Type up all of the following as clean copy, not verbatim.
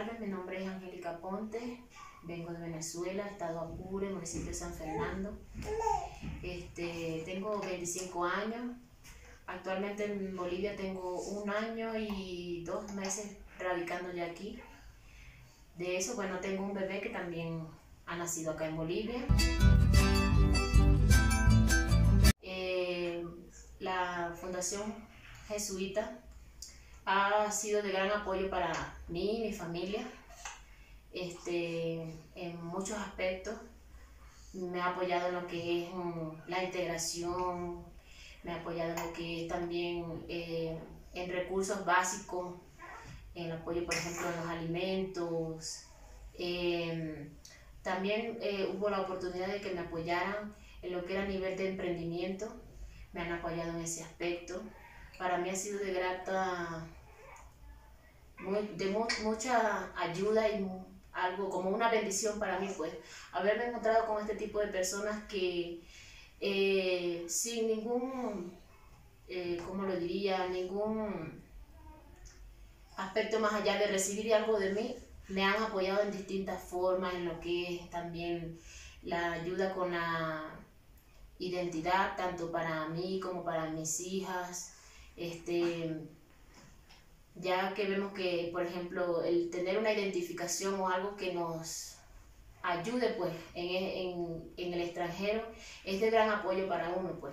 tardes, mi nombre es Angélica Ponte, vengo de Venezuela, estado Apure, municipio de San Fernando. Tengo 25 años, actualmente en Bolivia tengo 1 año y 2 meses radicando ya aquí. De eso, bueno, tengo un bebé que también ha nacido acá en Bolivia. La Fundación Jesuita ha sido de gran apoyo para mí y mi familia en muchos aspectos. Me ha apoyado en lo que es la integración, me ha apoyado en lo que es también en recursos básicos, en el apoyo, por ejemplo, en los alimentos. También hubo la oportunidad de que me apoyaran en lo que era a nivel de emprendimiento, me han apoyado en ese aspecto. Para mí ha sido de mucha ayuda y algo como una bendición para mí, pues, haberme encontrado con este tipo de personas que sin ningún, ¿cómo lo diría?, ningún aspecto más allá de recibir algo de mí, me han apoyado en distintas formas, en lo que es también la ayuda con la identidad, tanto para mí como para mis hijas. Ya que vemos que, por ejemplo, el tener una identificación o algo que nos ayude, pues, en el extranjero es de gran apoyo para uno, pues.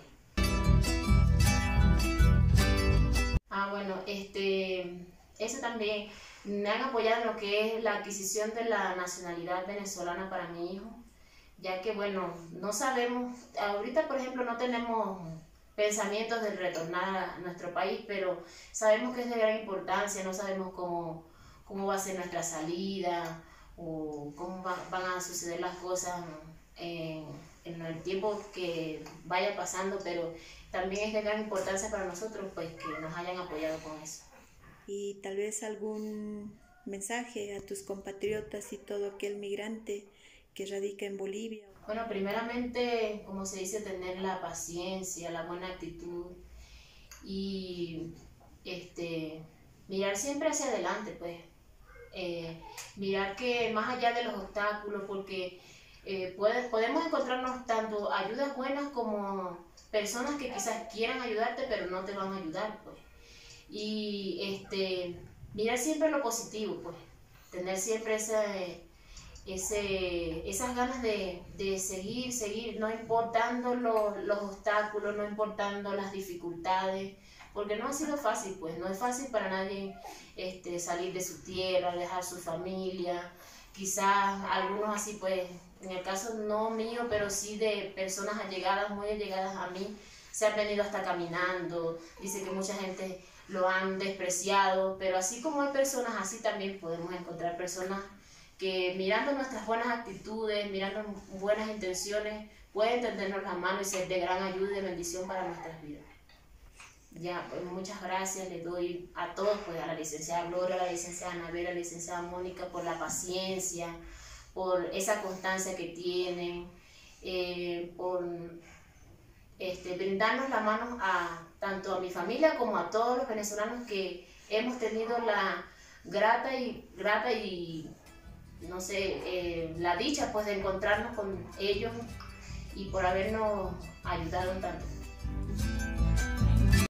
Bueno, eso también me han apoyado en lo que es la adquisición de la nacionalidad venezolana para mi hijo, ya que, bueno, no sabemos, ahorita, por ejemplo, no tenemos pensamientos de retornar a nuestro país, pero sabemos que es de gran importancia, no sabemos cómo va a ser nuestra salida o cómo van a suceder las cosas en el tiempo que vaya pasando, pero también es de gran importancia para nosotros, pues, que nos hayan apoyado con eso. Y tal vez algún mensaje a tus compatriotas y todo aquel migrante que radica en Bolivia. Bueno, primeramente, como se dice, tener la paciencia, la buena actitud y mirar siempre hacia adelante, pues. Mirar que más allá de los obstáculos, porque podemos encontrarnos tanto ayudas buenas como personas que quizás quieran ayudarte, pero no te van a ayudar, pues. Y mirar siempre lo positivo, pues. Tener siempre esas ganas de seguir, no importando los obstáculos, no importando las dificultades, porque no ha sido fácil, pues, no es fácil para nadie salir de su tierra, dejar su familia, quizás algunos así, pues, en el caso no mío, pero sí de personas allegadas, muy allegadas a mí, se han venido hasta caminando, dice que mucha gente lo han despreciado, pero así como hay personas así, también podemos encontrar personas que mirando nuestras buenas actitudes, mirando buenas intenciones, pueden tendernos la mano y ser de gran ayuda y de bendición para nuestras vidas. Ya, pues muchas gracias les doy a todos, pues a la licenciada Gloria, a la licenciada Anabel, a la licenciada Mónica, por la paciencia, por esa constancia que tienen, por brindarnos la mano tanto a mi familia como a todos los venezolanos que hemos tenido la grata y no sé, la dicha, pues, de encontrarnos con ellos y por habernos ayudado tanto.